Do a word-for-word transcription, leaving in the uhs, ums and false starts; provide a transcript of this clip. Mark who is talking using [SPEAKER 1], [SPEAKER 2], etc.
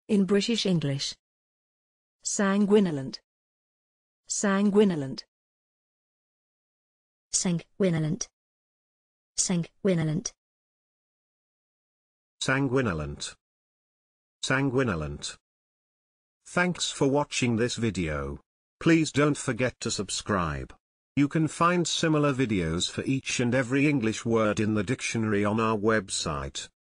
[SPEAKER 1] In British English. Sanguinolent. Sanguinolent.
[SPEAKER 2] Sanguinolent. Sanguinolent.
[SPEAKER 3] Sanguinolent. Sanguinolent. Thanks for watching this video. Please don't forget to subscribe. You can find similar videos for each and every English word in the dictionary on our website.